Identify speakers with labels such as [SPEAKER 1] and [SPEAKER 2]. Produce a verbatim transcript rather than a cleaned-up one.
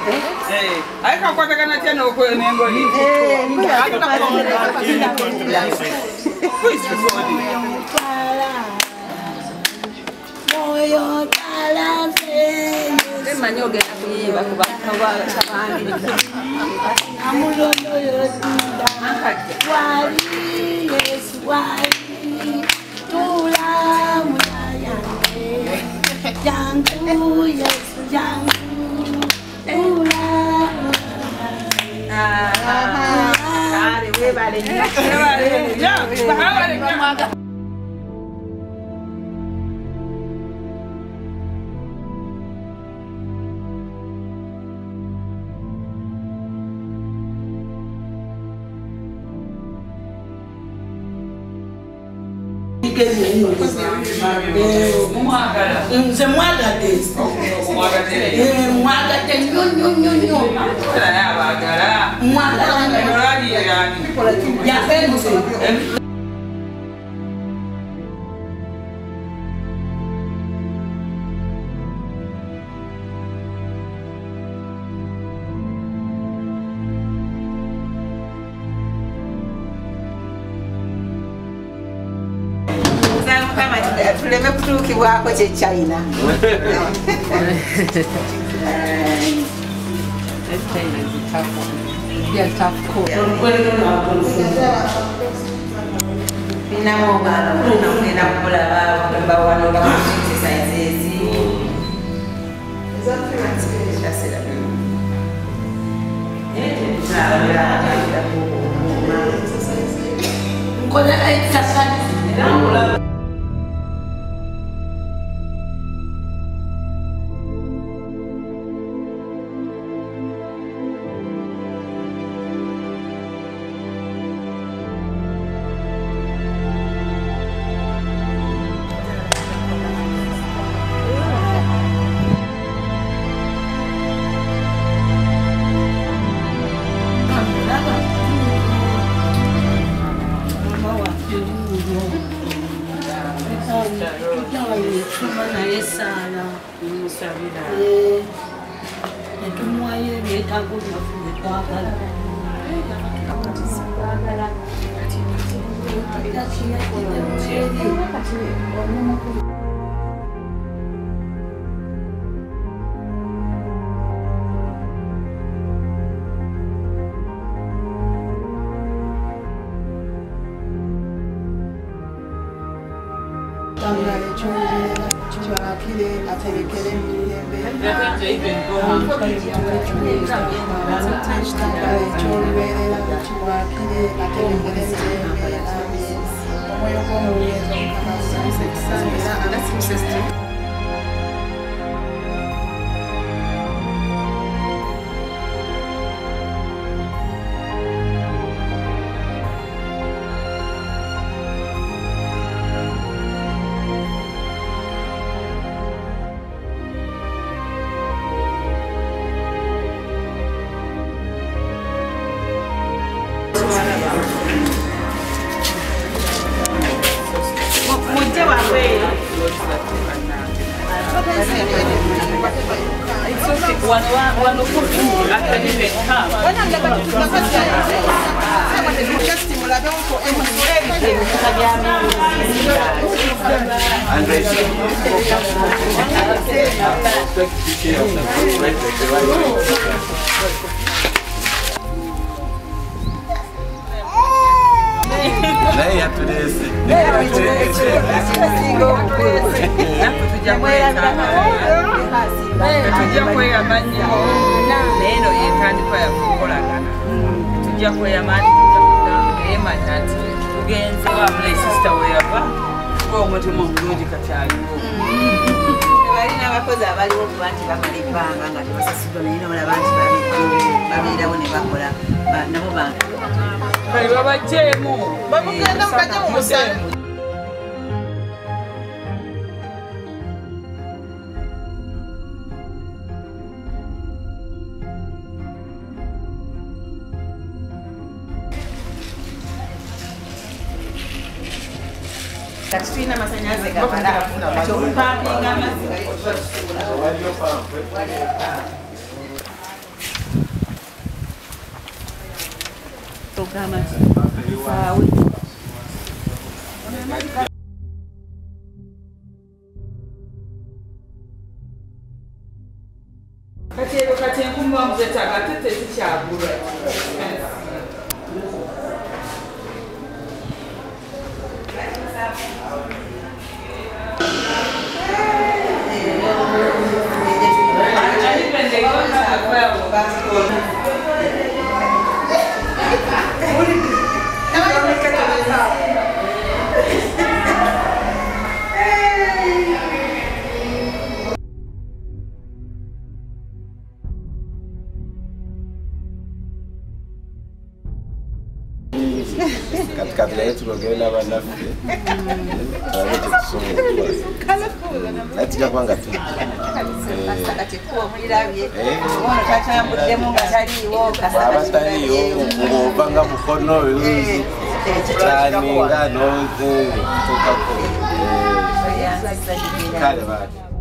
[SPEAKER 1] Eh, ai ka kwata kana tena uko nengo ni.
[SPEAKER 2] Eh, ndio. Moyo talase.
[SPEAKER 3] Manyoge na kuyiba kuba kabala sabandi.
[SPEAKER 2] Amulondo yotinda. Wali Yesu wali. Tula muyayange. Jangu Yesu jangu. Tula.
[SPEAKER 3] Ah, ah. Kare we bale ni. Bale. Ya, bale kama.
[SPEAKER 2] Nze mwagade. Eh, mwagade nyo nyo nyo nyo. Mwagade. Ya penzi.
[SPEAKER 3] Tuleme kutuukibwako kye China. Nina mobala, nina kulaba, kulaba wano ba exercises.
[SPEAKER 2] Ngola exercise.
[SPEAKER 4] Lei é por esse.
[SPEAKER 1] Tujja kweyamanya leero yentandikwa yakukolagana tujja kweyamanya eyemanya nti tugenze wabula esisita weyava ng'omutima omulungi kati aliwo
[SPEAKER 3] balina abakozi abaliwo okuba nti bamala ebbanga nga tebasasulwa naye nolaba nti babeerawo ne bakola nabo bantu
[SPEAKER 1] kale babagyeemu
[SPEAKER 2] Bamugenda mukajja mu musana.
[SPEAKER 3] Tulina amasannyalaze gabala kyokupapinga amazzi ogamaki saawe
[SPEAKER 1] kati ero kati enkumba muzetaga tete zikyagulwa
[SPEAKER 4] katika vile yetu logela banafi tawete kusoma ati jakwanga tu
[SPEAKER 3] kati kuwa mulirabye ono tatambudde nga taliiwo
[SPEAKER 4] baba taliiwo ng'obanga mukono cyane nga noze tukako kale bati